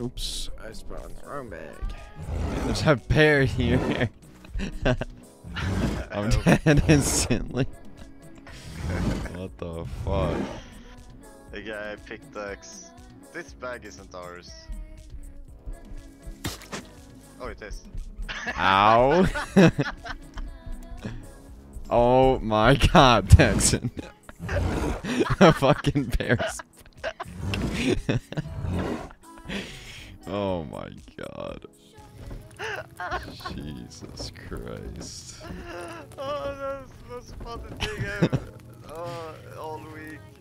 Oops, I spawned the wrong bag. There's a bear here. I'm dead instantly. What the fuck? The guy picked X. This bag isn't ours. Oh, it is. Ow. Oh my god, Texan. A fucking bear's back. Oh my god. Jesus Christ. Oh, that's the most funny thing ever. Oh, all week.